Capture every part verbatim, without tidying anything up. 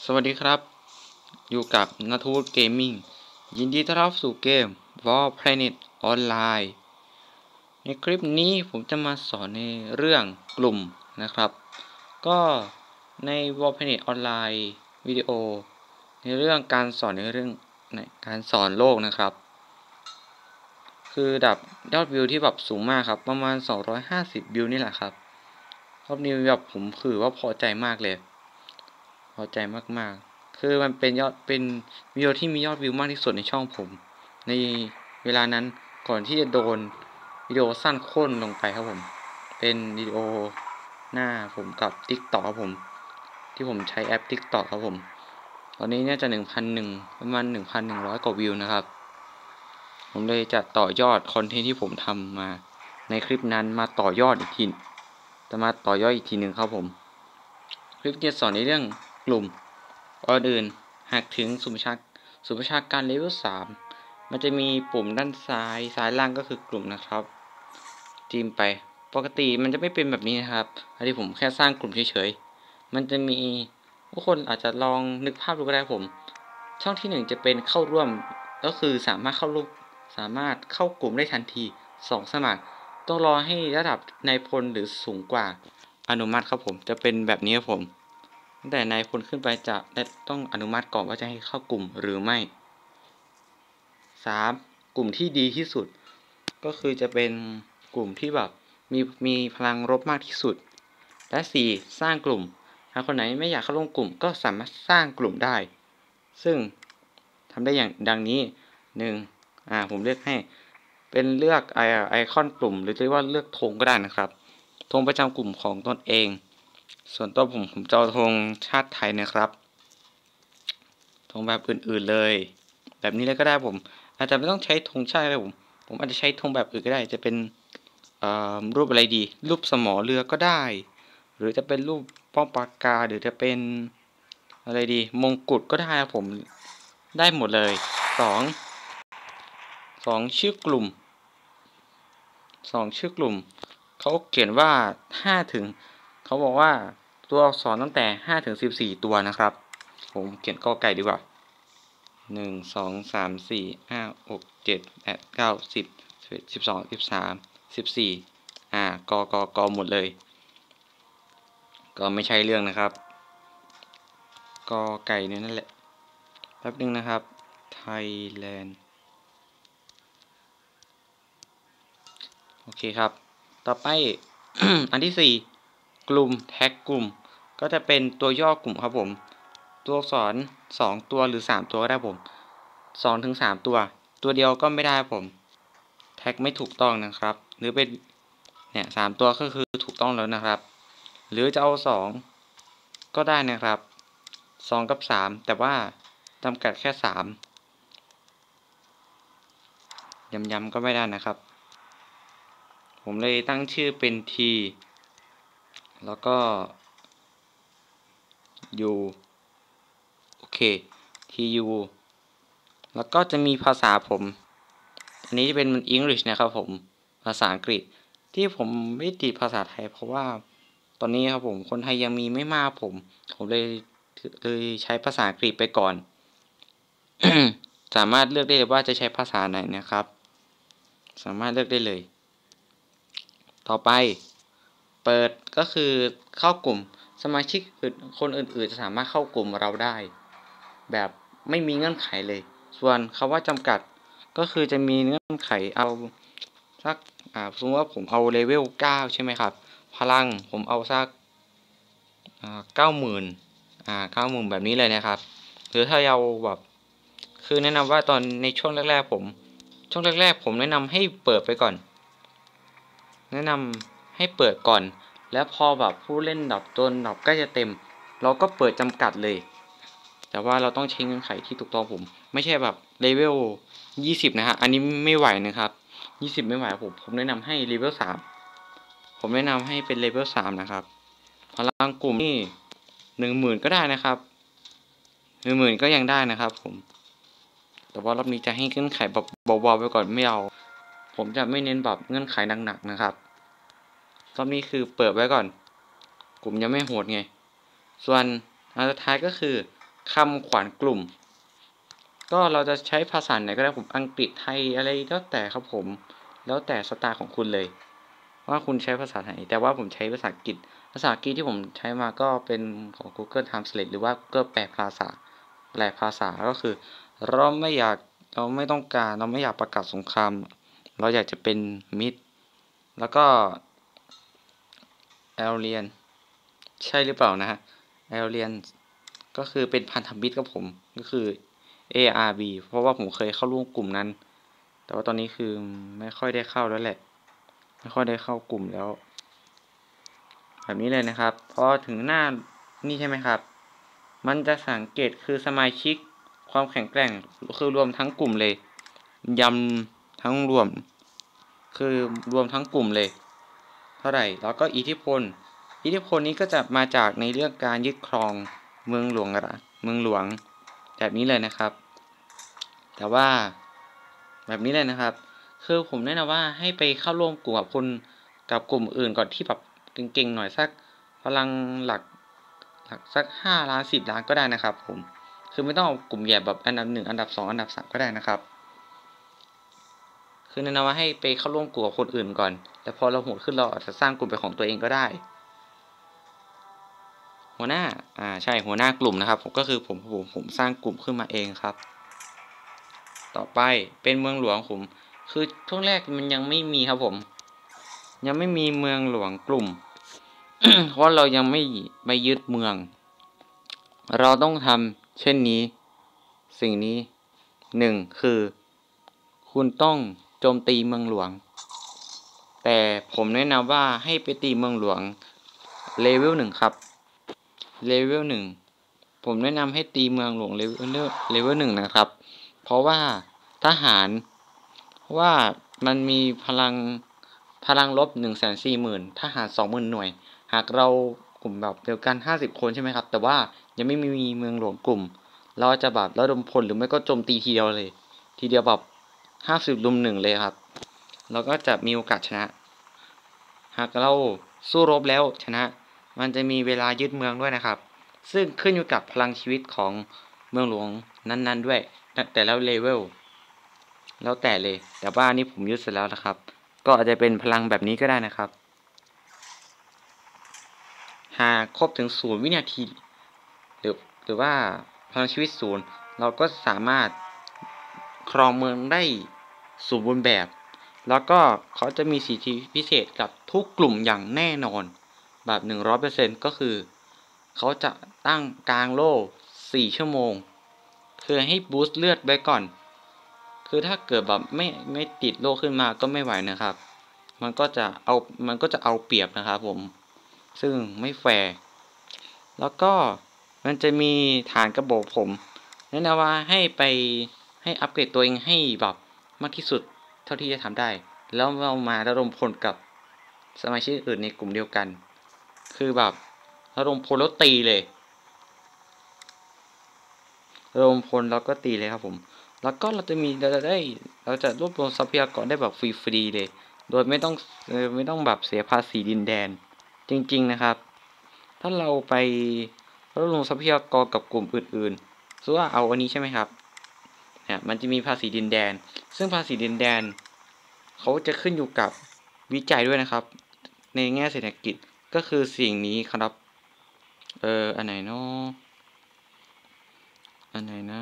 สวัสดีครับอยู่กับนัทวุฒิเกมมิ่งยินดีต้อนรับสู่เกม War Planet Online ในคลิปนี้ผมจะมาสอนในเรื่องกลุ่มนะครับก็ใน War Planet Online วิดีโอในเรื่องการสอนในเรื่องในการสอนโลกนะครับคือดับยอดวิวที่แบบสูงมากครับประมาณสองร้อยห้าสิบวิวนี่แหละครับรอบนี้แบบผมคือว่าพอใจมากเลยพอใจมากๆคือมันเป็นยอดเป็นวิดีโอที่มียอดวิวมากที่สุดในช่องผมในเวลานั้นก่อนที่จะโดนวิดีโอสั้นโค่นลงไปครับผมเป็นวิดีโอหน้าผมกับ TikTok ครับผมที่ผมใช้แอป TikTok ครับผมตอนนี้เนี่ยจะ หนึ่งพันหนึ่ง ประมาณ หนึ่งพันหนึ่งร้อย กว่าวิวนะครับผมเลยจะต่อยอดคอนเทนต์ที่ผมทำมาในคลิปนั้นมาต่อยอดอีกทีจะมาต่อยอดอีกทีหนึ่งครับผมคลิปจะสอนในเรื่องกลุ่มก่อนอื่นหากถึงสุภชาสุภชาการเลเวลสามมันจะมีปุ่มด้านซ้ายซ้ายล่างก็คือกลุ่มนะครับจิ้มไปปกติมันจะไม่เป็นแบบนี้นะครับอันนี้ผมแค่สร้างกลุ่มเฉยๆมันจะมีทุกคนอาจจะลองนึกภาพดูก็ได้ผมช่องที่หนึ่งจะเป็นเข้าร่วมก็คือสามารถเข้าร่วมสามารถเข้ากลุ่มได้ทันทีสองสมัครต้องรอให้ระดับนายพลหรือสูงกว่าอนุมัติครับผมจะเป็นแบบนี้ครับผมตั้งแต่นายพลขึ้นไปจะต้องอนุมัติก่อนว่าจะให้เข้ากลุ่มหรือไม่สามกลุ่มที่ดีที่สุดก็คือจะเป็นกลุ่มที่แบบมีมีพลังรบมากที่สุดและสี่สร้างกลุ่มหากคนไหนไม่อยากเข้าร่วมกลุ่มก็สามารถสร้างกลุ่มได้ซึ่งทำได้อย่างดังนี้หนึ่งอ่าผมเลือกให้เป็นเลือกไอไอคอนกลุ่มหรือเรียกว่าเลือกธงก็ได้นะครับธงประจำกลุ่มของตนเองส่วนตัวผมผมจะเอาธงชาติไทยนะครับธงแบบอื่นๆเลยแบบนี้เลยก็ได้ผมอาจจะไม่ต้องใช้ธงชาติเลยผมผมอาจจะใช้ธงแบบอื่นก็ได้จะเป็นรูปอะไรดีรูปสมอเรือก็ได้หรือจะเป็นรูปป้อมปราการหรือจะเป็นอะไรดีมงกุฎก็ได้ครับผมได้หมดเลยสองสองชื่อกลุ่มสองชื่อกลุ่มเขาเขียนว่าห้าถึงเขาบอกว่าตัวอักษรตั้งแต่ห้าถึงสิบสี่ตัวนะครับผมเขียนกอไก่ดีกว่าหนึ่งสองสามสี่ห้าหกเจ็ดแปดเก้าสิบสิบเอ็ดสิบสองสิบสามสิบสี่อ่ากอกอกอหมดเลยก็ไม่ใช่เรื่องนะครับกอไก่เนี่ยนั่นแหละแป๊บนึงนะครับไทยแลนด์โอเคครับต่อไป อันที่สี่กลุ่มแท็กกลุ่มก็จะเป็นตัวย่อกลุ่มครับผมตัวอักษรสองตัวหรือสามตัวก็ได้ผมสองถึงสามตัวตัวเดียวก็ไม่ได้ผมแท็กไม่ถูกต้องนะครับหรือเป็นเนี่ยสามตัวก็คือถูกต้องแล้วนะครับหรือจะเอาสองก็ได้นะครับสองกับสามแต่ว่าจำกัดแค่สามย้ำๆก็ไม่ได้นะครับผมเลยตั้งชื่อเป็น T แล้วก็ U โอเค ที ยู แล้วก็จะมีภาษาผมอันนี้จะเป็น English นะครับผมภาษาอังกฤษที่ผมไม่ติดภาษาไทยเพราะว่าตอนนี้ครับผมคนไทยยังมีไม่มากผมผมเลยเลยใช้ภาษาอังกฤษไปก่อน สามารถเลือกได้เลยว่าจะใช้ภาษาไหนนะครับสามารถเลือกได้เลยต่อไปเปิดก็คือเข้ากลุ่มสมาชิกคนอื่นๆจะสามารถเข้ากลุ่มเราได้แบบไม่มีเงื่อนไขเลยส่วนคำว่าจำกัดก็คือจะมีเงื่อนไขเอาสักอ่าสมมติว่าผมเอาเลเวลเก้าใช่ไหมครับพลังผมเอาสักอ่าเก้าหมื่นอ่าเก้าหมื่นแบบนี้เลยนะครับหรือถ้าเอาแบบคือแนะนำว่าตอนในช่วงแรกๆผมช่วงแรกๆผมแนะนำให้เปิดไปก่อนแนะนำให้เปิดก่อนแล้วพอแบบผู้เล่นดับจนดับใกล้จะเต็มเราก็เปิดจำกัดเลยแต่ว่าเราต้องใช้เงื่อนไขที่ถูกต้องผมไม่ใช่แบบเลเวลยี่สิบนะฮะอันนี้ไม่ไหวนะครับยี่สิบไม่ไหวผมผมแนะนำให้เลเวลสามผมแนะนำให้เป็นเลเวลสามนะครับพลังกลุ่มนี่หนึ่งหมื่นก็ได้นะครับหนึ่งหมื่นก็ยังได้นะครับผมแต่ว่ารอบนี้จะให้เงื่อนไขแบบเบาๆไปก่อนไม่เอาผมจะไม่เน้นแบบเงื่อนไขหนักๆนะครับรอบนี้คือเปิดไว้ก่อนกลุ่มยังไม่โหดไงส่วนอันสุดท้ายก็คือคำขวัญกลุ่มก็เราจะใช้ภาษาไหนก็ได้ผมอังกฤษไทยอะไรแล้วแต่ครับผมแล้วแต่สไตล์ของคุณเลยว่าคุณใช้ภาษาไหนแต่ว่าผมใช้ภาษาอังกฤษภาษาอังกฤษที่ผมใช้มาก็เป็นของ Google Translate หรือว่า Google แปลภาษาแปลภาษาก็คือเราไม่อยากเราไม่ต้องการเราไม่อยากประกาศสงครามเราอยากจะเป็นมิตรแล้วก็แอลเลียนใช่หรือเปล่านะฮะแอลเลียนก็คือเป็นพันธมิตรกับผมก็คือ เอ อาร์ บี เพราะว่าผมเคยเข้าร่วมกลุ่มนั้นแต่ว่าตอนนี้คือไม่ค่อยได้เข้าแล้วแหละไม่ค่อยได้เข้ากลุ่มแล้วแบบนี้เลยนะครับพอถึงหน้านี่ใช่ไหมครับมันจะสังเกตคือสมาชิกความแข็งแกร่งคือรวมทั้งกลุ่มเลยยำทั้งรวมคือรวมทั้งกลุ่มเลยเท่าไหร่แล้วก็อิทธิพลอิทธิพลนี้ก็จะมาจากในเรื่องการยึดครองเมืองหลวงอะเมืองหลวงแบบนี้เลยนะครับแต่ว่าแบบนี้เลยนะครับคือผมแนะนำว่าให้ไปเข้าร่วมกลุ่มกับคนกับกลุ่มอื่นก่อนที่แบบเก่งๆหน่อยสักพลังหลักหลักสักห้าล้านสิบล้านก็ได้นะครับผมคือไม่ต้องเอากลุ่มใหญ่แบบอันดับหนึ่งอันดับสองอันดับสามก็ได้นะครับคือแนะนำว่าให้ไปเข้าร่วมกลุ่มกับคนอื่นก่อนแต่พอเราโหดขึ้นเราอาจจะสร้างกลุ่มเป็นของตัวเองก็ได้หัวหน้าอ่าใช่หัวหน้ากลุ่มนะครับผมก็คือผมผมผมสร้างกลุ่มขึ้นมาเองครับต่อไปเป็นเมืองหลวงผมคือช่วงแรกมันยังไม่มีครับผมยังไม่มีเมืองหลวงกลุ่ม เพราะเรายังไม่ไปยึดเมืองเราต้องทำเช่นนี้สิ่งนี้หนึ่งคือคุณต้องโจมตีเมืองหลวงแต่ผมแนะนำว่าให้ไปตีเมืองหลวงเลเวลหนึ่งครับเลเวลหนึ่งผมแนะนำให้ตีเมืองหลวงเลเวลเลเวลหนึ่งนะครับเพราะว่าทหารว่ามันมีพลังพลังลบหนึ่งแสนสี่หมื่นทหารสองหมื่นหน่วยหากเรากลุ่มแบบเดียวกันห้าสิบคนใช่ไหมครับแต่ว่ายังไม่มีเมืองหลวงกลุ่มเราจะแบบระดมพลหรือไม่ก็โจมตีทีเดียวเลยทีเดียวแบบห้าสิบลุมหนึ่งเลยครับเราก็จะมีโอกาสชนะหากเราสู้รบแล้วชนะมันจะมีเวลายึดเมืองด้วยนะครับซึ่งขึ้นอยู่กับพลังชีวิตของเมืองหลวงนั้นๆด้วยแต่แล้วเลเวลแล้วแต่เลยแต่ว่านี่ผมยึดเสร็จแล้วนะครับก็อาจจะเป็นพลังแบบนี้ก็ได้นะครับหากครบถึงศูนย์วินาทีหรือหรือว่าพลังชีวิตศูนย์เราก็สามารถครองเมืองได้สมบูรณ์แบบแล้วก็เขาจะมีสิทธิพิเศษกับทุกกลุ่มอย่างแน่นอนแบบ หนึ่งร้อยเปอร์เซ็นต์ ก็คือเขาจะตั้งกลางโล่สี่ชั่วโมงคือให้บูสต์เลือดไว้ก่อนคือถ้าเกิดแบบไม่ไม่ติดโล่ขึ้นมาก็ไม่ไหวนะครับมันก็จะเอามันก็จะเอาเปรียบนะครับผมซึ่งไม่แฟร์แล้วก็มันจะมีฐานกระบอกผมแนะนำว่าให้ไปให้อัปเกรดตัวเองให้แบบมากที่สุดเท่าที่จะทำได้แล้วเรามาระดมพลกับสมาชิกอื่นในกลุ่มเดียวกันคือแบบระดมพลแล้วตีเลยระดมพลแล้วก็ตีเลยครับผมแล้วก็เราจะมีเราจะได้เราจะรวบรวมทรัพยากรได้แบบฟรีๆเลยโดยไม่ต้องไม่ต้องแบบเสียภาษีดินแดนจริงๆนะครับถ้าเราไปรวบรวมทรัพยากรกับกลุ่มอื่นๆสมมุติว่าเอาอันนี้ใช่ไหมครับเนี่ยมันจะมีภาษีดินแดนซึ่งภาษีดินแดนเขาจะขึ้นอยู่กับวิจัยด้วยนะครับในแง่เศรษฐกิจก็คือสิ่งนี้ครับเอออันไหนเนาะอันไหนนะ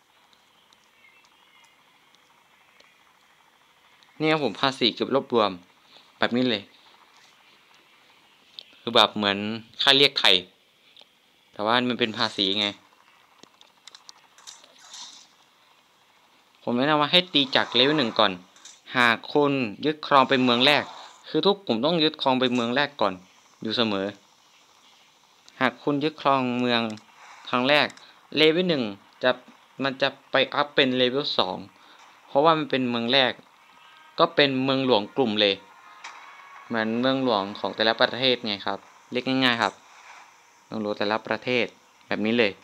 เนี่ยผมภาษีเก็บรวบรวมแบบนี้เลยคือแบบเหมือนค่าเรียกไข่แต่ว่ามันเป็นภาษีไงผมแนะนำว่าให้ตีจากเลเวลหนึ่งก่อนหากคุณยึดครองเป็นเมืองแรกคือทุกกลุ่มต้องยึดครองเป็นเมืองแรกก่อนอยู่เสมอหากคุณยึดครองเมืองครั้งแรกเลเวลหนึ่งจะมันจะไปอัพเป็นเลเวลสองเพราะว่ามันเป็นเมืองแรกก็เป็นเมืองหลวงกลุ่มเลยเหมือนเมืองหลวงของแต่ละประเทศไงครับเรียกง่ายๆครับเมืองหลวงแต่ละประเทศแบบนี้เลย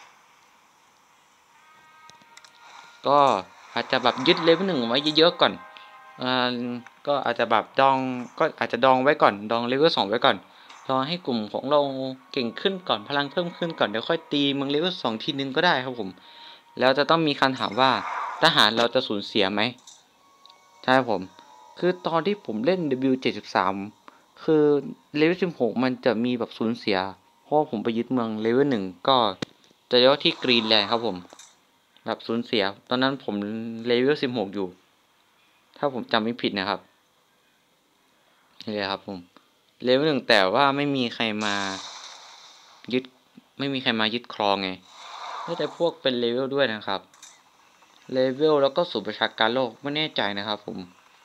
ก็อาจจะแบบยึดเลเวลหนึ่งไว้เยอะๆก่อนอ่าก็อาจจะแบบดองก็อาจจะดองไว้ก่อนดองเลเวลสองไว้ก่อนรอให้กลุ่มของเราเก่งขึ้นก่อนพลังเพิ่มขึ้นก่อนเดี๋ยวค่อยตีเมืองเลเวลสองทีนึงก็ได้ครับผมแล้วจะต้องมีคำถามว่าทหารเราจะสูญเสียไหมใช่ผมคือตอนที่ผมเล่น ดับเบิลยู เจ็ดสิบสาม คือเลเวลสิบหกมันจะมีแบบสูญเสียเพราะผมไปยึดเมืองเลเวลหนึ่งก็จะเรียกว่าที่กรีนแลนด์ครับผมแบบสูญเสียตอนนั้นผมเลเวลสิบหกอยู่ถ้าผมจำไม่ผิดนะครับนี่เลยครับผมเลเวลหนึ่งแต่ว่าไม่มีใครมายึดไม่มีใครมายึดครองไงไม่แต่พวกเป็นเลเวลด้วยนะครับเลเวลแล้วก็สูตรประชาการโลกไม่แน่ใจนะครับผม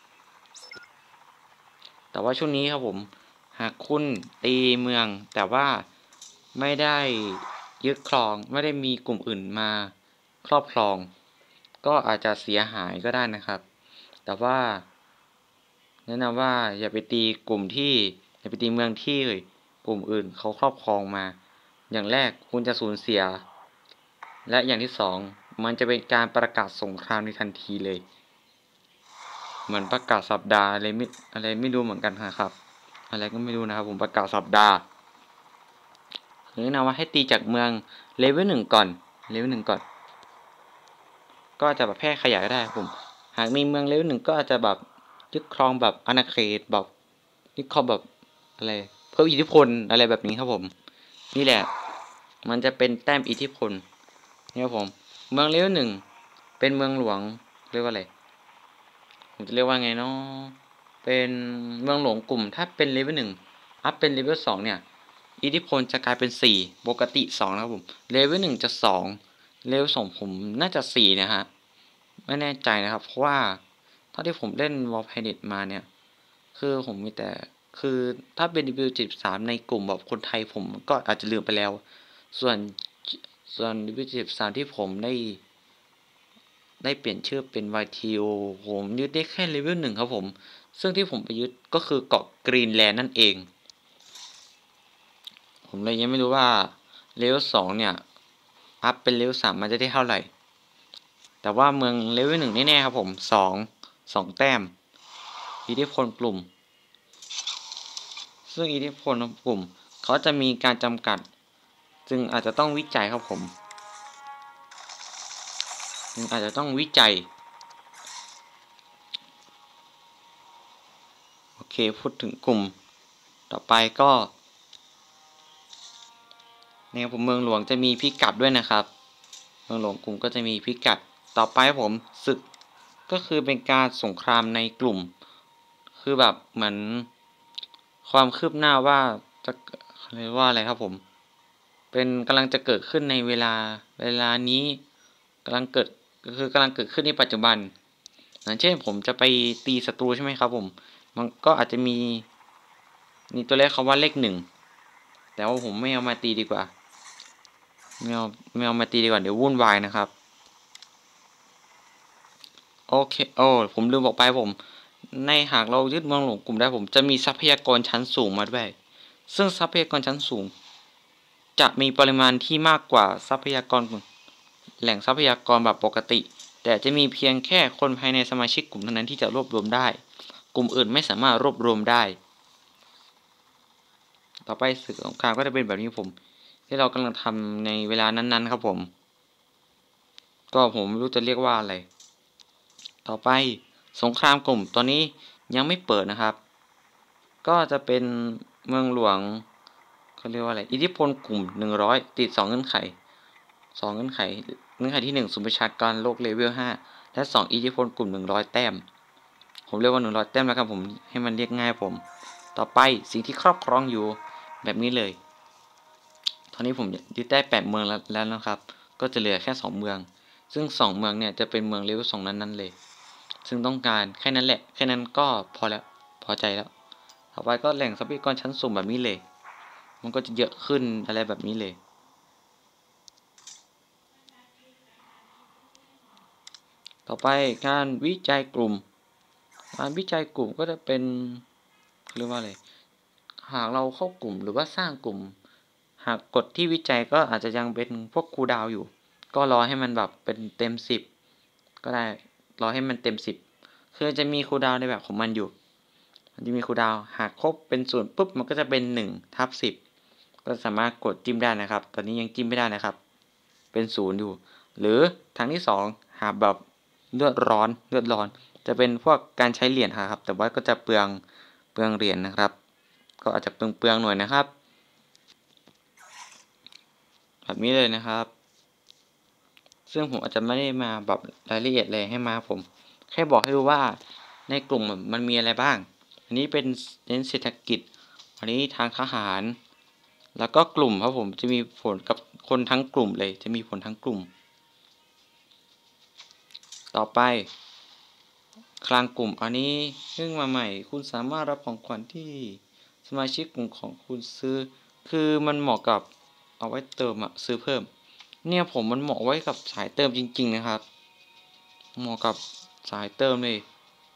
แต่ว่าช่วงนี้ครับผมหากคุณตีเมืองแต่ว่าไม่ได้ยึดครองไม่ได้มีกลุ่มอื่นมาครอบครองก็อาจจะเสียหายก็ได้นะครับแต่ว่าแนะนำว่าอย่าไปตีกลุ่มที่อย่าไปตีเมืองที่กลุ่มอื่นเขาครอบครองมาอย่างแรกคุณจะสูญเสียและอย่างที่สองมันจะเป็นการประกาศสงครามในทันทีเลยเหมือนประกาศสัปดาห์อะไรไม่อะไรไม่รู้เหมือนกันครับอะไรก็ไม่รู้นะครับผมประกาศสัปดาห์แนะนำว่าให้ตีจากเมืองเลเวลหนึ่งก่อนเลเวลหนึ่งก่อนก็จะแบบแพร่ขยายได้ผมหากมีเมืองเลเวลหนึ่งก็อาจจะแบบยึดครองแบบอาณาเขตแบบยึดครองแบบอะไรเพิ่มอิทธิพลอะไรแบบนี้ครับผมนี่แหละมันจะเป็นแต้มอิทธิพลนี่ครับผมเมืองเลเวลหนึ่งเป็นเมืองหลวงเรียกว่าอะไรผมจะเรียกว่าไงเนาะเป็นเมืองหลวงกลุ่มถ้าเป็นเลเวลหนึ่งอัพเป็นเลเวลสองเนี่ยอิทธิพลจะกลายเป็นสี่ปกติสองนะครับผมเลเวลหนึ่งจะสองเลเวลสองผมน่าจะสี่นะฮะไม่แน่ใจนะครับเพราะว่าเท่าที่ผมเล่น War Planet มาเนี่ยคือผมมีแต่คือถ้าเป็น ดับเบิลยู เจ็ดสิบสาม ในกลุ่มแบบคนไทยผมก็อาจจะลืมไปแล้วส่วนส่วน ดับเบิลยู เจ็ดสิบสาม ที่ผมได้ได้เปลี่ยนชื่อเป็น วาย ที โอ ผมยึดได้แค่เลเวลหนึ่งครับผมซึ่งที่ผมไปยึดก็คือเกาะกรีนแลนด์นั่นเองผมเลยยังไม่รู้ว่าเลเวลสองเนี่ยอัพเป็นเลเวลสามมันจะได้เท่าไหร่แต่ว่าเมืองเลเวลหนึ่งแน่ๆครับผมสองสองแต้มอิทธิพลกลุ่มซึ่งอิทธิพลกลุ่มเขาจะมีการจำกัดจึงอาจจะต้องวิจัยครับผมจึงอาจจะต้องวิจัยโอเคพูดถึงกลุ่มต่อไปก็เนี่ยผมเมืองหลวงจะมีพิกัดด้วยนะครับเมืองหลวงกลุ่มก็จะมีพิกัดต่อไปผมศึกก็คือเป็นการสงครามในกลุ่มคือแบบเหมือนความคืบหน้าว่าจะเรียกว่าอะไรครับผมเป็นกำลังจะเกิดขึ้นในเวลาเวลานี้กำลังเกิดก็คือกำลังเกิดขึ้นในปัจจุบันอย่างเช่นผมจะไปตีศัตรูใช่ไหมครับผมมันก็อาจจะมีมีตัวเลขคำว่าเลขหนึ่งแต่ว่าผมไม่เอามาตีดีกว่าไม่เอาไม่เอามาตีดีกว่าเดี๋ยววุ่นวายนะครับโอเคโอ้ผมลืมบอกไปผมในหากเรายึดเมืองหลวงกลุ่มได้ผมจะมีทรัพยากรชั้นสูงมาด้วยซึ่งทรัพยากรชั้นสูงจะมีปริมาณที่มากกว่าทรัพยากรแหล่งทรัพยากรแบบปกติแต่จะมีเพียงแค่คนภายในสมาชิกกลุ่มเท่านั้นที่จะรวบรวมได้กลุ่มอื่นไม่สามารถรวบรวมได้ต่อไปศึกสงครามก็จะเป็นแบบนี้ผมที่เรากำลังทำในเวลานั้นๆครับผมก็ผมไม่รู้จะเรียกว่าอะไรต่อไปสงครามกลุ่มตอนนี้ยังไม่เปิดนะครับก็จะเป็นเมืองหลวงเขาเรียกว่าอะไรอิทธิพลกลุ่มหนึ่งร้อยติดสองเงื่อนไขสองเงื่อนไขเงื่อนไขที่หนึ่งศูนย์ประชาการโลกเลเวลห้าและสองอิทธิพลกลุ่มหนึ่งร้อยแต้มผมเรียกว่าหนึ่งร้อยแต้มแล้วครับผมให้มันเรียกง่ายผมต่อไปสิ่งที่ครอบครองอยู่แบบนี้เลยตอนนี้ผมยึดได้แปดเมืองแล้วแล้วนะครับก็จะเหลือแค่สองเมืองซึ่งสองเมืองเนี่ยจะเป็นเมืองเลเวลสองนั้นนั้นเลยซึ่งต้องการแค่นั้นแหละแค่นั้นก็พอแล้วพอใจแล้วต่อไปก็แหล่งทรัพยากรชั้นสูงแบบนี้เลยมันก็จะเยอะขึ้นอะไรแบบนี้เลยต่อไปการวิจัยกลุ่มการวิจัยกลุ่มก็จะเป็นเรียกว่าอะไรหากเราเข้ากลุ่มหรือว่าสร้างกลุ่มหากกดที่วิจัยก็อาจจะยังเป็นพวกคูลดาวน์อยู่ก็รอให้มันแบบเป็นเต็มสิบก็ได้รอให้มันเต็มสิบคือจะมีคูลดาวน์ในแบบของมันอยู่มันจะมีคูลดาวน์หากครบเป็นศูนย์ปุ๊บมันก็จะเป็นหนึ่งทับสิบก็สามารถกดจิ้มได้นะครับตอนนี้ยังจิ้มไม่ได้นะครับเป็นศูนย์อยู่หรือทางที่สองหากแบบเลือดร้อนเลือดร้อนจะเป็นพวกการใช้เหรียญครับแต่ว่าก็จะเปลืองเปลืองเหรียญนะครับก็อาจจะเปลืองเปลืองหน่อยนะครับแบบนี้เลยนะครับซึ่งผมอาจจะไม่ได้มาแบบรายละเอียดเลยให้มาผมแค่บอกให้รู้ว่าในกลุ่มมันมีอะไรบ้างอันนี้เป็นเน้นเศรษฐกิจอันนี้ทางทหารแล้วก็กลุ่มครับผมจะมีผลกับคนทั้งกลุ่มเลยจะมีผลทั้งกลุ่มต่อไปคลังกลุ่มอันนี้เพิ่งมาใหม่คุณสามารถรับของขวัญที่สมาชิกกลุ่มของคุณซื้อคือมันเหมาะกับเอาไว้เติมอะซื้อเพิ่มเนี่ยผมมันเหมาะไว้กับสายเติมจริงๆนะครับเหมาะกับสายเติมเลย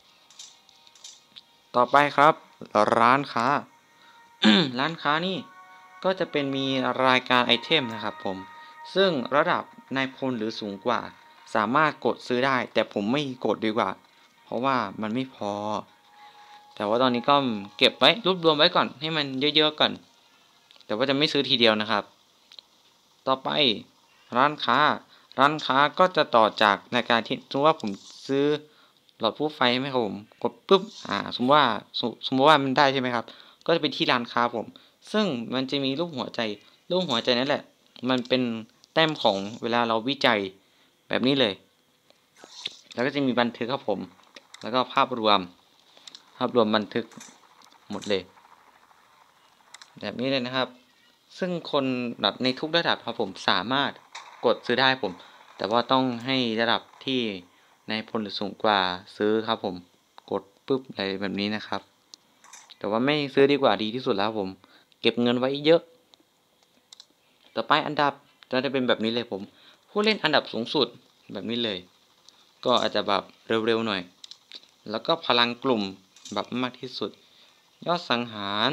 ต่อไปครับร้านค้า ร้านค้านี่ก็จะเป็นมีรายการไอเทมนะครับผมซึ่งระดับนายพลหรือสูงกว่าสามารถกดซื้อได้แต่ผมไม่กดดีกว่าเพราะว่ามันไม่พอแต่ว่าตอนนี้ก็เก็บไว้รวบรวมไว้ก่อนให้มันเยอะๆก่อนแต่ว่าจะไม่ซื้อทีเดียวนะครับต่อไปร้านค้าร้านค้าก็จะต่อจากรายการที่สมมติว่าผมซื้อหลอดผู้ไฟไหมครับผมกดปุ๊บอ่าสมมติว่าสมมติว่ามันได้ใช่ไหมครับก็จะเป็นที่ร้านค้าผมซึ่งมันจะมีรูปหัวใจรูปหัวใจนั่นแหละมันเป็นแต้มของเวลาเราวิจัยแบบนี้เลยแล้วก็จะมีบันทึกครับผมแล้วก็ภาพรวมภาพรวมบันทึกหมดเลยแบบนี้เลยนะครับซึ่งคนแบบในทุกระดับครับผมสามารถกดซื้อได้ผมแต่ว่าต้องให้ระดับที่ในพลหรือสูงกว่าซื้อครับผมกดปุ๊บอะไรแบบนี้นะครับแต่ว่าไม่ซื้อดีกว่าดีที่สุดแล้วผมเก็บเงินไว้เยอะต่อไปอันดับจะเป็นแบบนี้เลยผมผู้เล่นอันดับสูงสุดแบบนี้เลยก็อาจจะแบบเร็วๆหน่อยแล้วก็พลังกลุ่มแบบมากที่สุดยอดสังหาร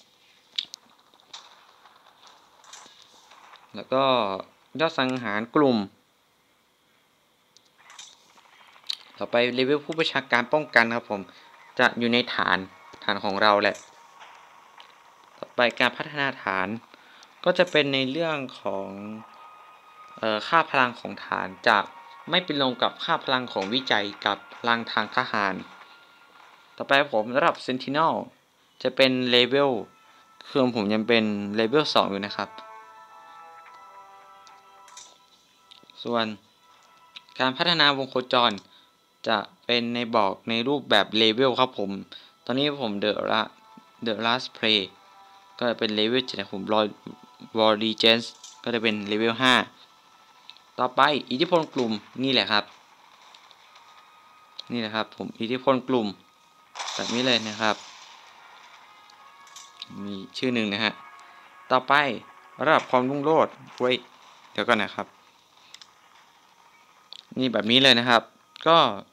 แล้วก็ยอดสังหารกลุ่มต่อไปเลเวลผู้ประชาการป้องกันครับผมจะอยู่ในฐานฐานของเราแหละต่อไปการพัฒนาฐานก็จะเป็นในเรื่องของเอ่อค่าพลังของฐานจะไม่เป็นลงกับค่าพลังของวิจัยกับพลังทางทหารต่อไปผมระดับ Sentinel จะเป็นเลเวลเครื่องผมยังเป็นเลเวลสองอยู่นะครับส่วนการพัฒนาวงโคจรจะเป็นในบอกในรูปแบบเลเวลครับผมตอนนี้ผมเดอะละเดอะ last play ก็จะเป็นเลเวลเจ็ดผมรอวอร์ดีเจนส์ก็จะเป็นเลเวลห้าต่อไปอิทธิพลกลุ่มนี่แหละครับนี่แหละครับผมอิทธิพลกลุ่มแบบนี้เลยนะครับมีชื่อหนึ่งนะฮะต่อไประดับความรุ่งโรจน์ไว้เดี๋ยวก่อนนะครับนี่แบบนี้เลยนะครับก็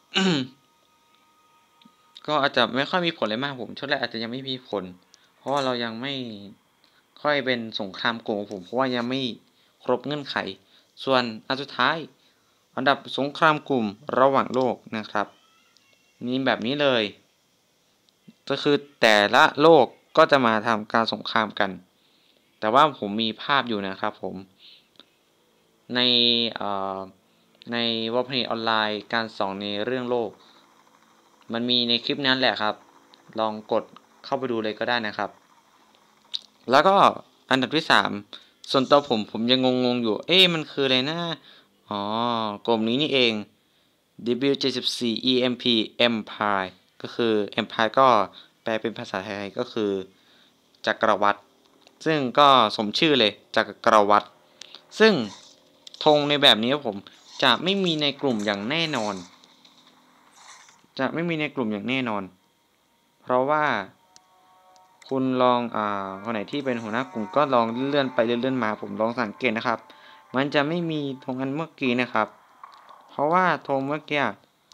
ก็อาจจะไม่ค่อยมีผลเลยมากผมช่วงแรกอาจจะยังไม่มีผลเพราะว่าเรายังไม่ค่อยเป็นสงครามกลุ่มผมเพราะว่ายังไม่ครบเงื่อนไขส่วนอันสุดท้ายอันดับสงครามกลุ่มระหว่างโลกนะครับมีแบบนี้เลยก็คือแต่ละโลกก็จะมาทำการสงครามกันแต่ว่าผมมีภาพอยู่นะครับผมในในวอลเพลย์ออนไลน์การสอนในเรื่องโลกมันมีในคลิปนั้นแหละครับลองกดเข้าไปดูเลยก็ได้นะครับแล้วก็อันดับที่สามส่วนตัวผมผมยังงงๆอยู่เอ๊ะมันคืออะไรนะอ๋อกลุ่มนี้นี่เอง ดับเบิลยู เจ็ดสิบสี่ อี เอ็ม พี Empire ก็คือ Empire ก็แปลเป็นภาษาไทยก็คือจักรวรรดิซึ่งก็สมชื่อเลยจักรวรรดิซึ่งธงในแบบนี้ผมจะไม่มีในกลุ่มอย่างแน่นอนจะไม่มีในกลุ่มอย่างแน่นอนเพราะว่าคุณลองอ่าคนไหนที่เป็นหัวหน้ากลุ่มก็ลองเลื่อนไปเลื่อนมาผมลองสังเกตนะครับมันจะไม่มีธงอันเมื่อกี้นะครับเพราะว่าธงเมื่อกี้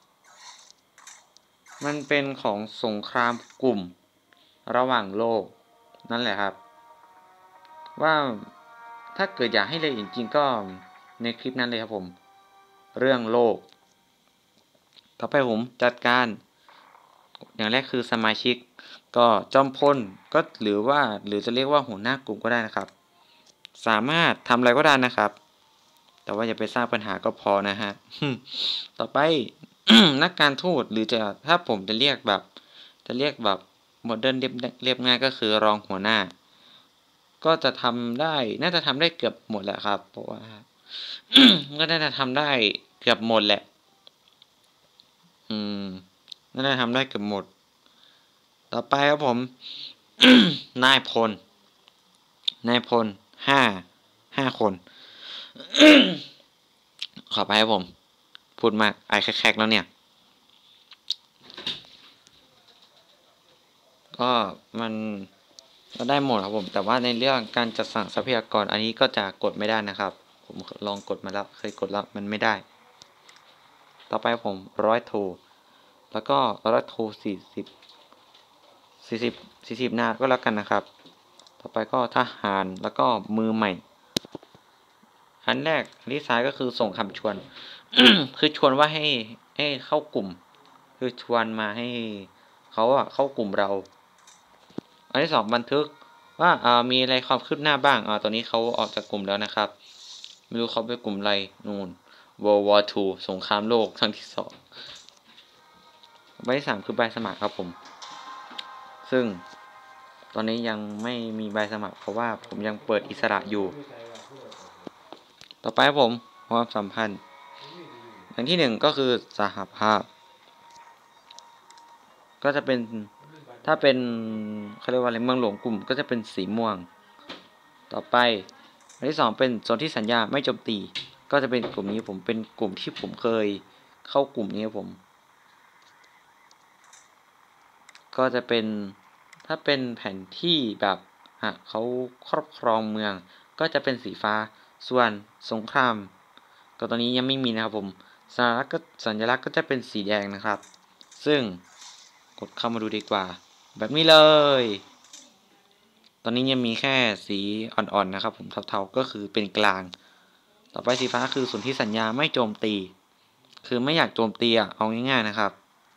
มันเป็นของสงครามกลุ่มระหว่างโลกนั่นแหละครับว่าถ้าเกิดอยากให้เลยจริงๆก็ในคลิปนั้นเลยครับผมเรื่องโลกต่อไปผมจัดการอย่างแรกคือสมาชิกก็จอมพลก็หรือว่าหรือจะเรียกว่าหัวหน้ากลุ่มก็ได้นะครับสามารถทำอะไรก็ได้นะครับแต่ว่าอย่าไปสร้างปัญหาก็พอนะฮะ ต่อไป นักการทูตหรือจะถ้าผมจะเรียกแบบจะเรียกแบบโมเดิร์นเรียบเรียบง่ายก็คือรองหัวหน้าก็จะทำได้น่าจะทำได้เกือบหมดแหละครับเพราะว่า ก็น่าจะทำได้เกือบหมดแหละอืมน่าจะทำได้เกือบหมดต่อไปครับผม นายพลนายพลห้าห้าคน ขอไปครับผมพูดมากไอแคกๆแล้วเนี่ยก็มันก็ได้หมดครับผมแต่ว่าในเรื่องการจัดสรรทรัพยากรอันนี้ก็จะกดไม่ได้นะครับผมลองกดมาแล้วเคยกดแล้วมันไม่ได้ต่อไปผมร้อยโทแล้วก็ร้อยโทสี่สิบสี่สิบสี่สิบนาก็แล้วกันนะครับต่อไปก็ทหารแล้วก็มือใหม่อันแรกอันที่ซ้ายก็คือส่งคำชวน คือชวนว่าให้ให้เข้ากลุ่มคือชวนมาให้เขาอะเข้ากลุ่มเราอันที่สองบันทึกว่าอ่ามีอะไรความคืบหน้าบ้างอ่าตอนนี้เขาออกจากกลุ่มแล้วนะครับไม่รู้เขาไปกลุ่มอะไรนู่น World War ทูสงครามโลกครั้งที่สองใบที่สามคือใบสมัครครับผมซึ่งตอนนี้ยังไม่มีใบสมัครเพราะว่าผมยังเปิดอิสระอยู่ต่อไปผมความสัมพันธ์อันที่หนึ่งก็คือสหภาพก็จะเป็นถ้าเป็นเขาเรียกว่าอะไรเมืองหลวงกลุ่มก็จะเป็นสีม่วงต่อไปอันที่สองเป็นโซนที่สัญญาไม่โจมตีก็จะเป็นกลุ่มนี้ผมเป็นกลุ่มที่ผมเคยเข้ากลุ่มนี้ผมก็จะเป็นถ้าเป็นแผนที่แบบหากเขาครอบครองเมืองก็จะเป็นสีฟ้าส่วนสงครามก็ตอนนี้ยังไม่มีนะครับผมสัญลักษณ์ก็สัญลักษณ์ก็จะเป็นสีแดงนะครับซึ่งกดเข้ามาดูดีกว่าแบบนี้เลยตอนนี้ยังมีแค่สีอ่อนๆนะครับผมเทาๆก็คือเป็นกลางต่อไปสีฟ้าคือส่วนที่สัญญาไม่โจมตีคือไม่อยากโจมตีอ่ะเอาง่ายๆนะครับ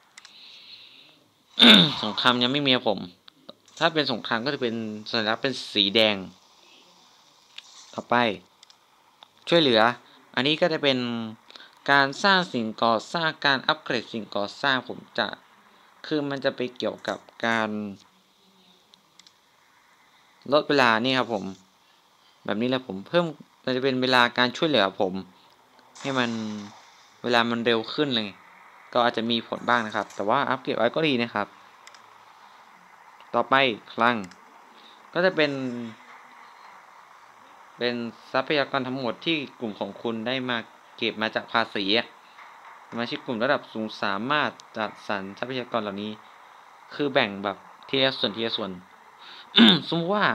สงครามยังไม่มีผม ถ้าเป็นสงครามก็จะเป็นสัญลักษณ์เป็นสีแดง ต่อไป ช่วยเหลือ อันนี้ก็จะเป็นการสร้างสิ่งก่อสร้างการอัปเกรดสิ่งก่อสร้างผมจะ คือมันจะไปเกี่ยวกับการลดเวลานี่ครับผม แบบนี้แหละผมเพิ่มมันจะเป็นเวลาการช่วยเหลือผม ให้มันเวลามันเร็วขึ้นเลย ก็อาจจะมีผลบ้างนะครับ แต่ว่าอัปเกรดไว้ก็ดีนะครับ ต่อไปคลังก็จะเป็น เป็นทรัพยากรทั้งหมดที่กลุ่มของคุณได้มาเก็บมาจากภาษีสมาชิกกลุ่มระดับสูงสามารถจัดสรรทรัพยากรเหล่านี้ คือแบ่งแบบทีละส่วนทีละส่วน สมมติว่า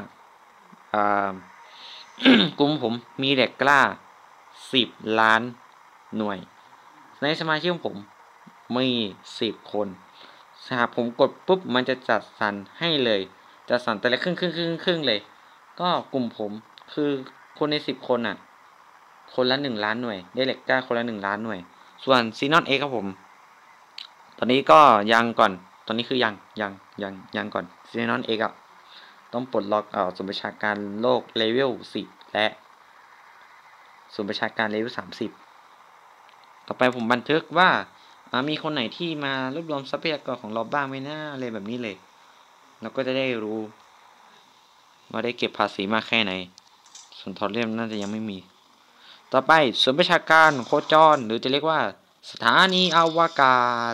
กลุ่มผมมีเด็กกล้าสิบล้านหน่วย ในสมาชิกของผมมีสิบคนหากผมกดปุ๊บมันจะจัดสรรให้เลยจัดสรรแต่ละครึ่งครึ่งครึ่งครึ่งเลย ก็กลุ่มผมคือคนในสิบคนอ่ะ คนละหนึ่งล้านหน่วยได้เหล็กกล้าคนละหนึ่งล้านหน่วย ส่วนซีนอนเอ็กครับผม ตอนนี้ก็ยังก่อน ตอนนี้คือยังยังยังยังก่อนซีนอนเอ็กอะต้องปลดล็อกเอ่อศูนย์ประชาการโลกเลเวลสิบและศูนย์ประชาการเลเวลสามสิบต่อไปผมบันทึกว่ามีคนไหนที่มารวบรวมทรัพยากรของเราบ้างไหมนะอะไรแบบนี้เลยเราก็จะได้รู้ว่าได้เก็บภาษีมากแค่ไหนส่วนทอเรียมน่าจะยังไม่มีต่อไปศูนย์ประชาการโคจรหรือจะเรียกว่าสถานีอวกาศ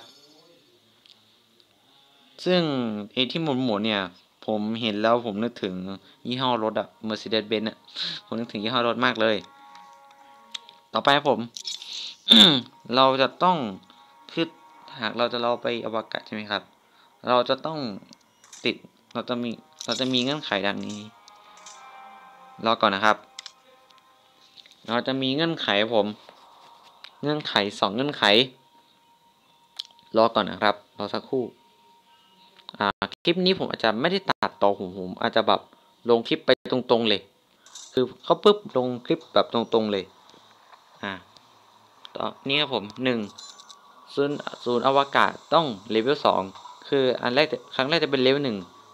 ซึ่งไอ้ที่หมุนหมุนเนี่ยผมเห็นแล้วผมนึกถึงยี่ห้อรถอะ Mercedes-Benz อะผมนึกถึงยี่ห้อรถมากเลยต่อไปผม เราจะต้องคือหากเราจะเราไปอวกาศใช่ไหมครับเราจะต้องติดเราจะมีเราจะมีเงื่อนไขดังนี้รอก่อนนะครับเราจะมีเงื่อนไขผมเงื่อนไขสองเงื่อนไขรอก่อนนะครับรอสักครู่อ่าคลิปนี้ผมอาจจะไม่ได้ตัดต่อผมผมอาจจะแบบลงคลิปไปตรงๆเลยคือเขาปุ๊บลงคลิปแบบตรงๆเลยอ่าต่อนี่ครับผมหนึ่งศูนย์ศูนย์อวกาศต้องเลเวลสองคืออันแรกครั้งแรกจะเป็นเลเวลหนึ่ง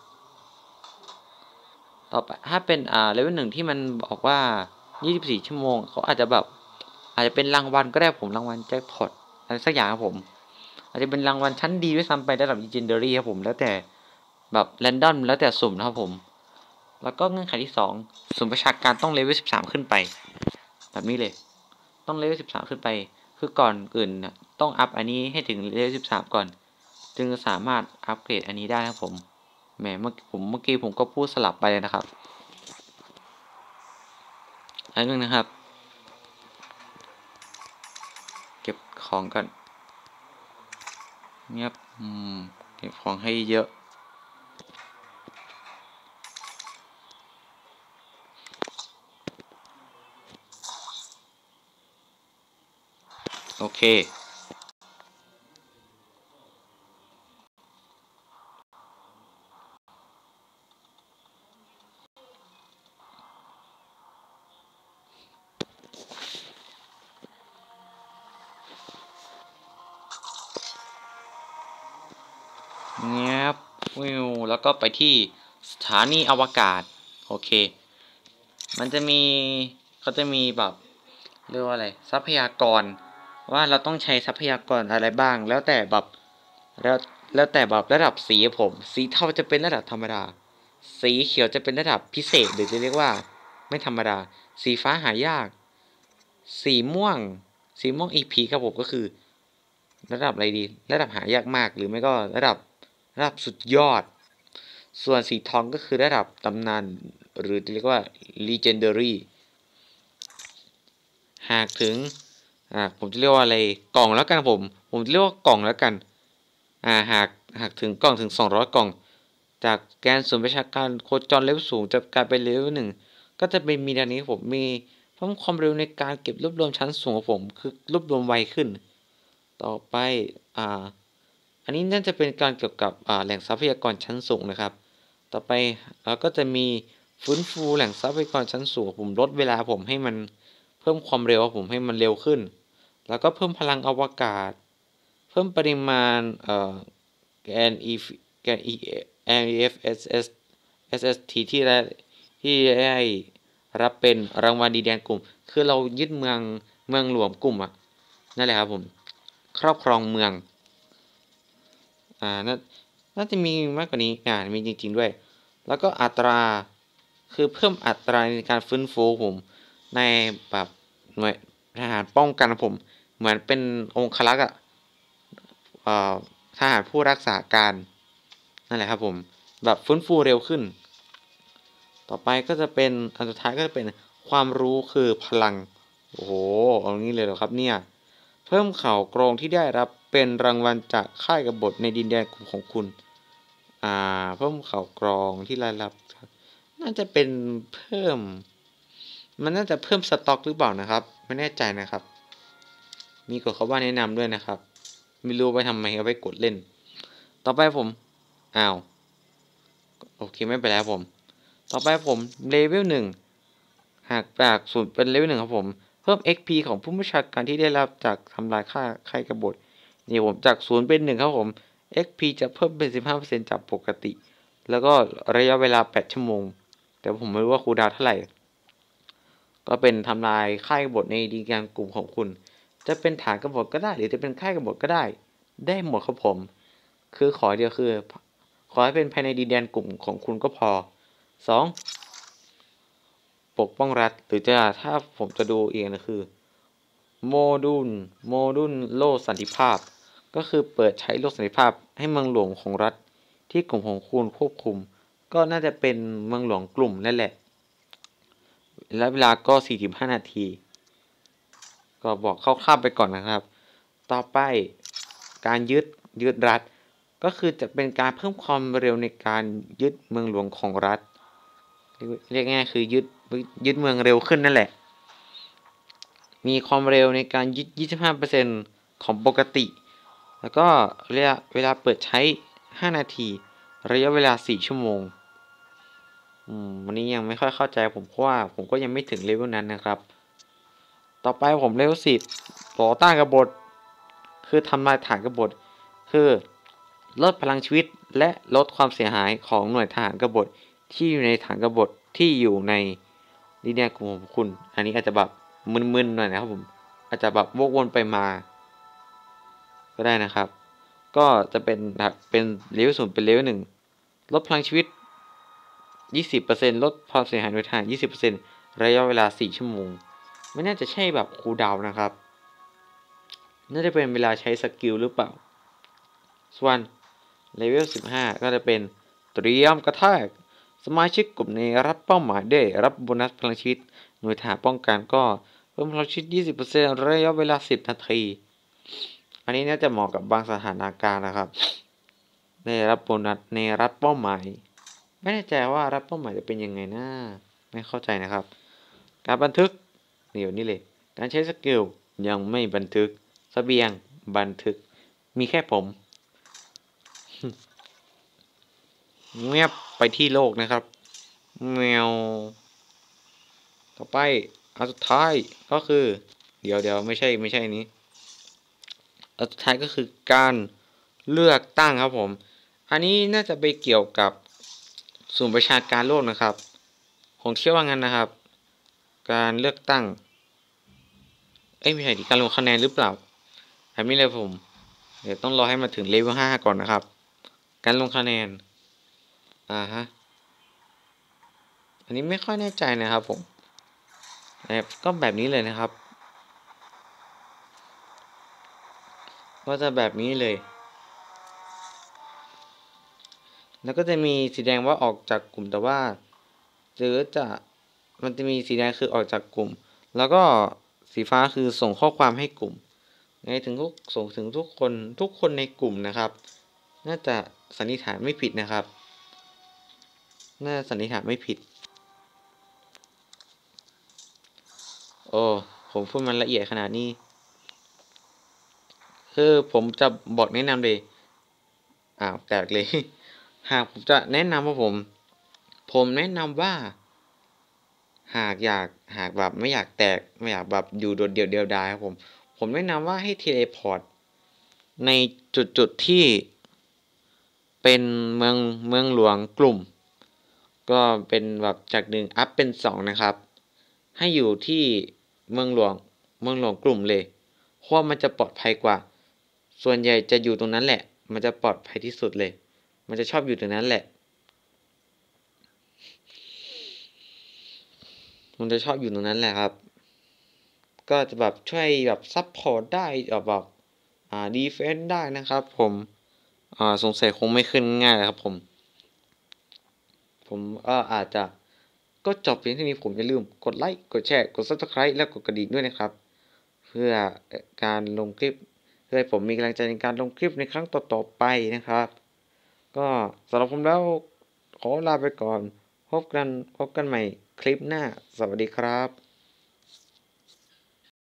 ต่อไปถ้าเป็นอ่าเลเวลหนึ่งที่มันบอกว่ายี่สิบสี่ชั่วโมงเขาอาจจะแบบอาจจะเป็นรางวัลก็ได้ผมรางวัลแจ็คพอตอะไรสักอย่างครับผมอาจจะเป็นรางวัลชั้นดีด้วยซ้ำไประดับ Legendary ครับผมแล้วแต่แบบแรนดอมแล้วแต่สุ่มนะครับผมแล้วก็เงื่อนไขที่สองสุ่มประชาการต้องเลเวลสิบสามขึ้นไปแบบนี้เลยต้องเลเวลสิบสามขึ้นไปคือก่อนอื่นนะต้องอัพอันนี้ให้ถึงเลเวลสิบสามก่อนจึงจะสามารถอัปเกรดอันนี้ได้นะครับผมแหมเมื่อผมเมื่อกี้ผมก็พูดสลับไปเลยนะครับอันนึงนะครับเก็บของกันเงียบอืมเก็บของให้เยอะโอเคเงียบวิวแล้วก็ไปที่สถานีอวกาศโอเคมันจะมีเขาจะมีแบบเรียกว่าอะไรทรัพยากรว่าเราต้องใช้ทรัพยากรอะไรบ้างแล้วแต่แบบแล้วแล้วแต่แบบระดับสีผมสีเทาจะเป็นระดับธรรมดาสีเขียวจะเป็นระดับพิเศษหรือจะเรียกว่าไม่ธรรมดาสีฟ้าหายากสีม่วงสีม่วงอีพีครับผมก็คือระดับอะไรดีระดับหายากมากหรือไม่ก็ระดับระดับสุดยอดส่วนสีทองก็คือระดับตำนานหรือเรียกว่า legendary หากถึงอ่าผมจะเรียกว่าอะไรกล่องแล้วกันผมผมจะเรียกว่ากล่องแล้วกันอ่าหากหากถึงกล่องถึงสองร้อยกล่องจากแกนศูนย์ประชาการโคจรเลเวลสูงจะกลายเป็นเลเวลหนึ่งก็จะเป็นมีดังนี้ผมมีเพิ่มความเร็วในการเก็บรวบรวมชั้นสูงของผมคือรวบรวมไวขึ้นต่อไปอ่าอันนี้น่าจะเป็นการเกี่ยวกับอ่าแหล่งทรัพยากรชั้นสูงนะครับต่อไปเราก็จะมีฟื้นฟูแหล่งทรัพยากรชั้นสูงผมลดเวลาผมให้มันเพิ่มความเร็วผมให้มันเร็วขึ้นแล้วก็เพิ่มพลังอวกาศเพิ่มปริมาณเอ่อแกน E แกน E แกน อี เอฟ เอส เอส เอส เอส ที ที่ได้ที่ได้รับเป็นรางวัลดีแดนกลุ่มคือเรายึดเมืองเมืองหลวงกลุ่มอ่ะนั่นแหละครับผมครอบครองเมืองอ่าน่าน่าจะมีมากกว่านี้อ่ามีจริงๆด้วยแล้วก็อัตราคือเพิ่มอัตราในการฟื้นฟูผมในแบบหน่วยทหารป้องกันผมเหมือนเป็นองครักษ์อ่ะเอ่อทหารผู้รักษาการนั่นแหละครับผมแบบฟื้นฟูเร็วขึ้นต่อไปก็จะเป็นอันสุดท้ายก็จะเป็นความรู้คือพลังโอ้โหเอางี้เลยเหรอครับเนี่ยเพิ่มข่าวกรองที่ได้รับเป็นรางวัลจากค่ายกบฏในดินแดนกลุ่มของคุณอ่าเพิ่มข่าวกรองที่ได้รับน่าจะเป็นเพิ่มมันน่าจะเพิ่มสต็อกหรือเปล่านะครับไม่แน่ใจนะครับมีกฎเขาว่าแนะนำด้วยนะครับไม่รู้ไปทำไมเอาไปกดเล่นต่อไปผมอ้าวโอเคไม่ไปแล้วผมต่อไปผมเลเวลหนึ่งหากจากศูนย์เป็นเลเวลหนึ่งครับผมเพิ่ม เอ็กซ์ พี ของผู้บัญชาการที่ได้รับจากทำลายค่าค่ายกบฏนี่ผมจากศูนย์เป็นหนึ่งครับผม เอ็กซ์ พี จะเพิ่มเป็น สิบห้าเปอร์เซ็นต์ จากปกติแล้วก็ระยะเวลาแปดชั่วโมงแต่ผมไม่รู้ว่าคูลดาวน์เท่าไหร่ก็เป็นทำลายค่ายกบฏในดีแกนกลุ่มของคุณจะเป็นฐานกบฏก็ได้หรือจะเป็นค่ายกบฏก็ได้ได้หมดครับผมคือขอเดียวคือขอให้เป็นภายในดินแดนกลุ่มของคุณก็พอสองปกป้องรัฐหรือจะถ้าผมจะดูเองนะคือโมดูลโมดูลโลกสันติภาพก็คือเปิดใช้โลกสันติภาพให้เมืองหลวงของรัฐที่กลุ่มของคุณควบคุมก็น่าจะเป็นเมืองหลวงกลุ่มนั่นแหละและเวลาก็สี่สิบห้านาทีก็บอกคร่าวๆไปก่อนนะครับต่อไปการยึดยึดรัฐก็คือจะเป็นการเพิ่มความเร็วในการยึดเมืองหลวงของรัฐเรียกง่ายคือยึดยึดเมืองเร็วขึ้นนั่นแหละมีความเร็วในการยึด ยี่สิบห้าเปอร์เซ็นต์ ของปกติแล้วก็ระยะเวลาเปิดใช้ห้านาทีระยะเวลาสี่ชั่วโมงอืมวันนี้ยังไม่ค่อยเข้าใจผมเพราะว่าผมก็ยังไม่ถึงเลเวลนั้นนะครับต่อไปผมเลเวลสิบต่อต้านกบฏคือทำลายฐานกบฏคือลดพลังชีวิตและลดความเสียหายของหน่วยทหารกบฏที่อยู่ในฐานกบฏที่อยู่ในลีเนียร์กลุ่มของคุณอันนี้อาจจะแบบมึนๆหน่อยนะครับผมอาจจะแบบวกวนไปมาก็ได้นะครับก็จะเป็นแบบเป็นเลเวลศูนย์เป็นเลเวลหนึ่งลดพลังชีวิต ยี่สิบเปอร์เซ็นต์ ลดความเสียหายโดยทาง ยี่สิบเปอร์เซ็นต์ ระยะเวลาสี่ชั่วโมงไม่น่าจะใช่แบบคูลดาวน์นะครับน่าจะเป็นเวลาใช้สกิลหรือเปล่าส่วนเลเวลสิบห้าก็จะเป็นเตรียมกระแทกสมาชิกกลุ่มในรับเป้าหมายได้รับโบนัสพลังชีวิตหน่วยทหารป้องกันก็เพิ่มพลังชีวิต ยี่สิบเปอร์เซ็นต์ ระยะเวลาสิบนาทีอันนี้น่าจะเหมาะกับบางสถานการณ์นะครับได้รับโบนัสในรับเป้าหมายไม่แน่ใจว่ารับเป้าหมายจะเป็นยังไงนะไม่เข้าใจนะครับการบันทึกเดี๋ยวนี้เลยการใช้สกิลยังไม่บันทึกเสบียงบันทึกมีแค่ผมเงียบไปที่โลกนะครับแมวต่อไปอันสุดท้ายก็คือเดี๋ยวเดี๋ยวไม่ใช่ไม่ใช่นี้อันสุดท้ายก็คือการเลือกตั้งครับผมอันนี้น่าจะไปเกี่ยวกับศูนย์ประชาการโลกนะครับผมเชื่อว่างั้นนะครับการเลือกตั้งเอ้ยไม่ใช่ดิการลงคะแนนหรือเปล่าอันนี้เลยผมเดี๋ยวต้องรอให้มาถึงเลเวลห้าก่อนนะครับการลงคะแนนอ่าฮะอันนี้ไม่ค่อยแน่ใจนะครับผมก็แบบนี้เลยนะครับก็จะแบบนี้เลยแล้วก็จะมีสีแดงว่าออกจากกลุ่มแต่ว่าหรือจะมันจะมีสีแดงคือออกจากกลุ่มแล้วก็สีฟ้าคือส่งข้อความให้กลุ่มไงถึงทุกส่งถึงทุกคนทุกคนในกลุ่มนะครับน่าจะสันนิษฐานไม่ผิดนะครับน่าสันนิษฐานไม่ผิดโอ้ผมพูดมันละเอียดขนาดนี้คือผมจะบอกแนะนำเลยอ้าวแตกเลย หากผมจะแนะนำว่าผมผมแนะนำว่าหากอยากหากแบบไม่อยากแตกไม่อยากแบบอยู่โดดเดี่ยวเดียวดายครับผมผมแนะนำว่าให้เทเลพอร์ตในจุดจุดที่เป็นเมืองเมืองหลวงกลุ่มก็เป็นแบบจากหนึ่งอัพเป็นสองนะครับให้อยู่ที่เมืองหลวงเมืองหลวงกลุ่มเลยเพราะมันจะปลอดภัยกว่าส่วนใหญ่จะอยู่ตรงนั้นแหละมันจะปลอดภัยที่สุดเลยมันจะชอบอยู่ตรงนั้นแหละมันจะชอบอยู่ตรงนั้นแหละครับก็จะแบบช่วยแบบซัพพอร์ตได้แบบอ่าดีเฟนส์ได้นะครับผมอ่าสงสัยคงไม่ขึ้นง่ายครับผมผมก็อาจจะก็จบเพียงเท่านี้ผมอย่าลืมกดไลค์กดแชร์กด ซับสไครบ์ และกดกระดิ่งด้วยนะครับเพื่อการลงคลิปเพื่อให้ผมมีกำลังใจในการลงคลิปในครั้งต่อๆไปนะครับก็สำหรับผมแล้วขอลาไปก่อนพบกันพบกันใหม่คลิปหน้าสวัสดีครับ